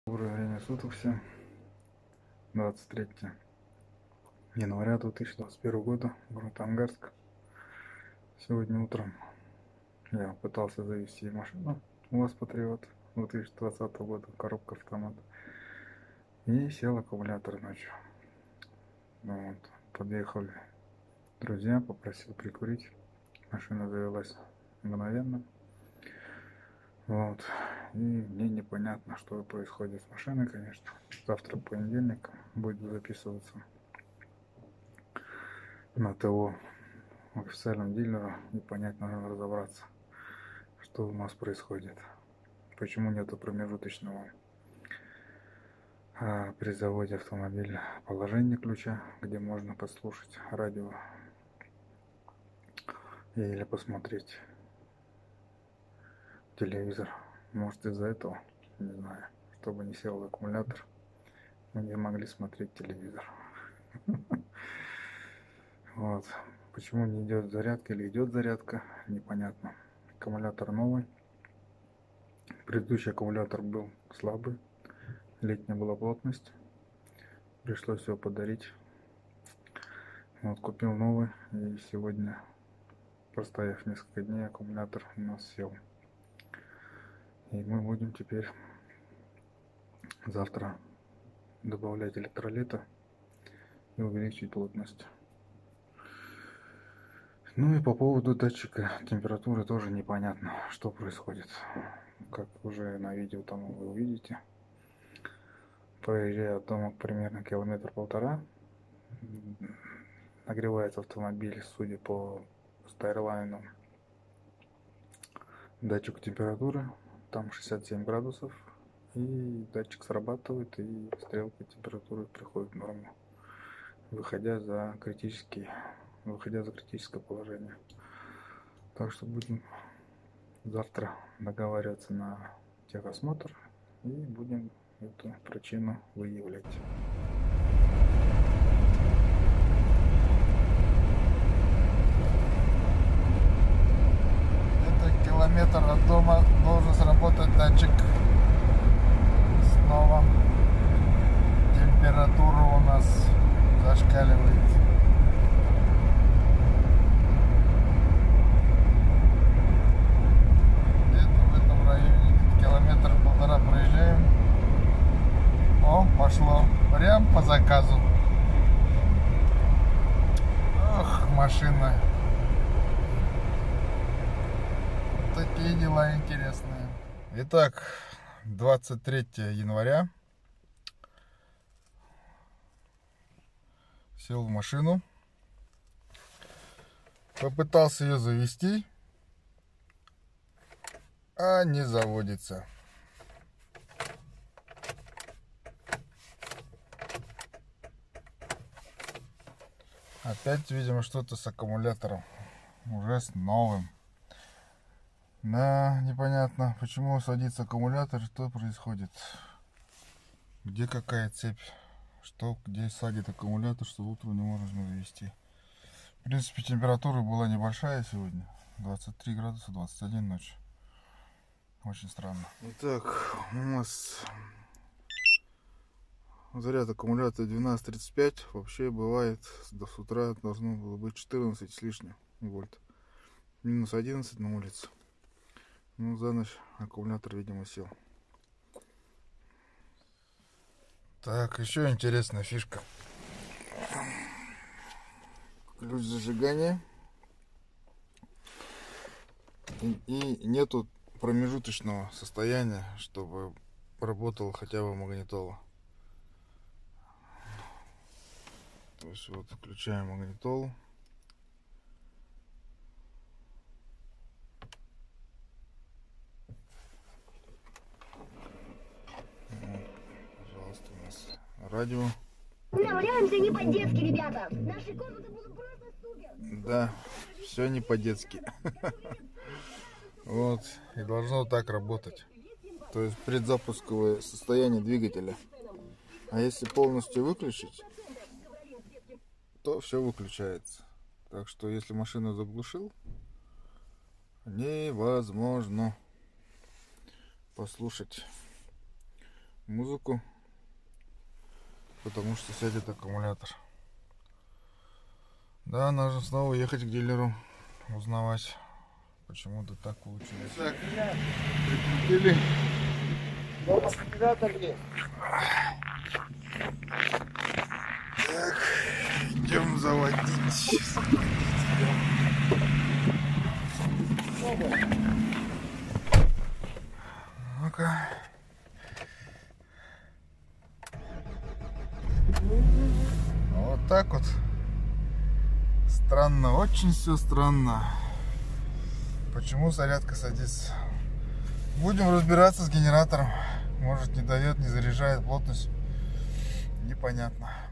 Доброе время суток всем. 23 января 2021 года, город Ангарск. Сегодня утром я пытался завести машину УАЗ Патриот 2020 года, коробка автомат. И сел аккумулятор ночью. Вот. Подъехали друзья, попросил прикурить. Машина завелась мгновенно. Вот. И мне непонятно, что происходит с машиной, конечно. Завтра понедельник, будет записываться на ТО официальному дилеру, и понять, надо разобраться, что у нас происходит. Почему нету промежуточного при заводе автомобиля положения ключа, где можно послушать радио или посмотреть телевизор. Может, из-за этого, не знаю, чтобы не сел аккумулятор, мы не могли смотреть телевизор. Вот. Почему не идет зарядка или идет зарядка, непонятно. Аккумулятор новый. Предыдущий аккумулятор был слабый. Летняя была плотность. Пришлось его подарить. Вот, купил новый. И сегодня, простояв несколько дней, аккумулятор у нас сел. И мы будем теперь завтра добавлять электролита и увеличить плотность. Ну и по поводу датчика температуры тоже непонятно, что происходит. Как уже на видео там вы увидите. Проезжая от дома примерно километр-полтора, нагревается автомобиль, судя по стайлайну, датчик температуры, там 67 градусов, и датчик срабатывает, и стрелка температуры приходит в норму, выходя за критическое положение. Так что будем завтра договариваться на техосмотр и будем эту причину выявлять. Это километр от дома должен сработать датчик. Снова температура у нас зашкаливает. Где-то в этом районе километр-полтора проезжаем. О, пошло. Прям по заказу. Ох, машина. Такие дела интересные. Итак, 23 января. Сел в машину. Попытался ее завести, а не заводится. Опять, видимо, что-то с аккумулятором. Уже с новым. Да, непонятно, почему садится аккумулятор, что происходит. Где какая цепь, что, где садит аккумулятор, что утром не можно завести. В принципе, температура была небольшая сегодня. 23 градуса, 21 ночь. Очень странно. Итак, у нас заряд аккумулятора 12:35. Вообще бывает, с утра должно было быть 14 с лишним вольт. Минус 11 на улице. Ну, за ночь аккумулятор, видимо, сел. Так, еще интересная фишка. Ключ зажигания. И нету промежуточного состояния, чтобы работала хотя бы магнитола. То есть вот включаем магнитолу. Вот, пожалуйста, у нас радио. Наваляемся не по-детски, ребята. Наши комнаты будут просто супер. Да, все не по-детски. Вот, и должно так работать. То есть предзапусковое состояние двигателя. А если полностью выключить, то все выключается. Так что если машину заглушил, невозможно послушать музыку, потому что сядет аккумулятор. Да, нужно снова ехать к дилеру, узнавать, почему-то так получилось. Так, прикрутили. Аккумулятор есть. Так, идем заводить. Ну-ка. Вот так вот. Странно, очень все странно. Почему зарядка садится? Будем разбираться с генератором. Может, не дает, не заряжает плотность. Непонятно.